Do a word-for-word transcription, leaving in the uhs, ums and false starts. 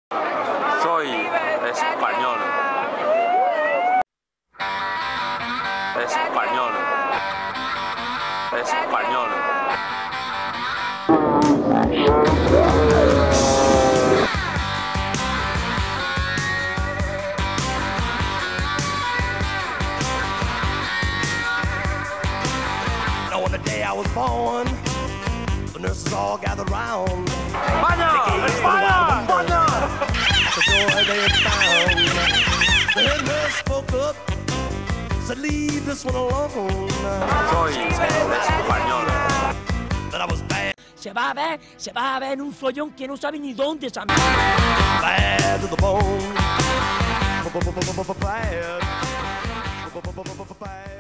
Soy español. Español. Español. On the day I was born, the nurses all gathered round. ¡España! ¡España! ¡España! The joy they had found. The head nurse spoke up, said, "Leave this one alone." Soy español. That I was bad, Se va a ver, se va a ver en un follón que no sabe ni dónde se ha metido. bad to the bone. Bad. Bad.